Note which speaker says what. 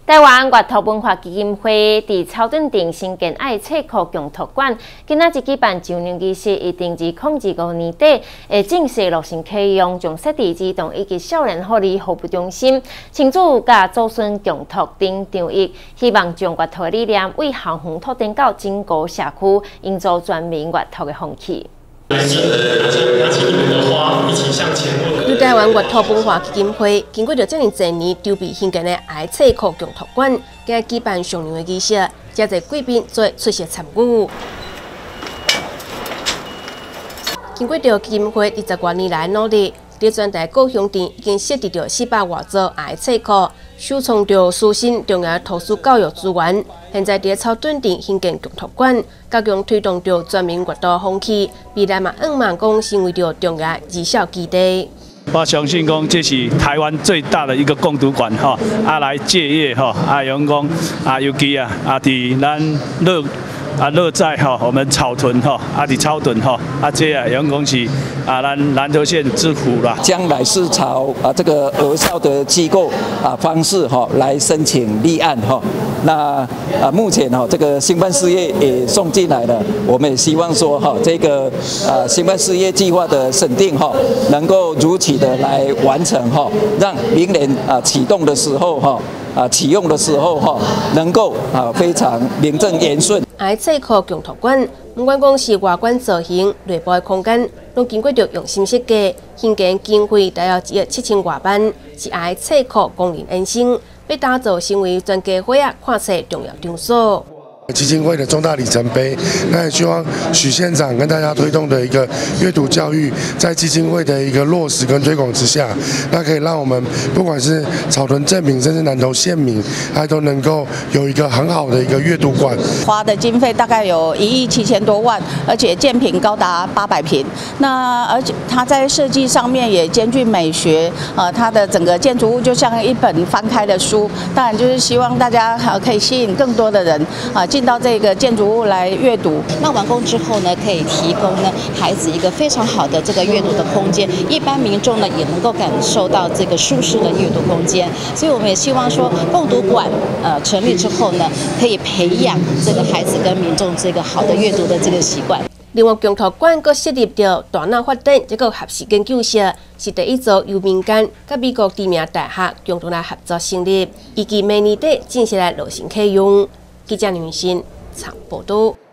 Speaker 1: 台湾阅读文化基金会伫草屯镇新建爱册库共图馆，今仔日举办上任仪式，以定至2025年底会正式落成启用，将设置児童以及少年福利服务中心、亲子甲祖孙共读等场域，希望将阅读理念为校园拓展到整个社区，营造全民阅读的风气。 由台湾阅读文化基金会经过着这么多年筹备兴建的爱册库共图馆，今日举办上任的仪式，真侪贵宾做出席参与。经过着基金会20多年来努力，伫全台各乡镇已经设置着400多座爱册库，首创着舒新重要图书教育资源。现在伫草屯镇兴建共读馆，加强推动着全民阅读风气，未来嘛希望讲成为着重要绩效基地。
Speaker 2: 我相信讲这是台湾最大的一个共读馆哈，来借阅哈，用讲尤其伫咱乐在哈，我们草屯哈，伫草屯哈，这用讲是咱南投县之福啦。
Speaker 3: 将来是朝这个儿少的机构方式哈来申请立案哈。那目前哈这个兴办事业也送进来了，我们也希望说哈这个兴办事业计划的审定哈能够如期的来完成哈，让明年启动的时候哈启用的时候哈能够非常名正言顺。
Speaker 1: 爱册库共读馆，不管讲是外观造型、内部的空间，拢经过着用心设计，兴建经费大约1亿7000多万，是爱册库功能延伸，要打造成为全家伙看册重要场所。
Speaker 4: 基金会的重大里程碑，那也希望许县长跟大家推动的一个阅读教育，在基金会的一个落实跟推广之下，那可以让我们不管是草屯镇民，甚至南投县民，还都能够有一个很好的一个阅读馆。
Speaker 5: 花的经费大概有1亿7000多万，而且建坪高达800坪。那而且它在设计上面也兼具美学，它的整个建筑物就像一本翻开的书。当然就是希望大家可以吸引更多的人进到这个建筑物来阅读。
Speaker 6: 那完工之后呢，可以提供呢孩子一个非常好的这个阅读的空间，一般民众呢也能够感受到这个舒适的阅读空间。所以我们也希望说，共读馆成立之后呢，可以培养这个孩子跟民众这个好的阅读的这个习惯。
Speaker 1: 另外，共读馆阁设立着大脑发展这个学习研究社，是第一座由民间甲美国知名大学共同来合作成立，预计明年底正式来落成启用。记者林云欣采报道。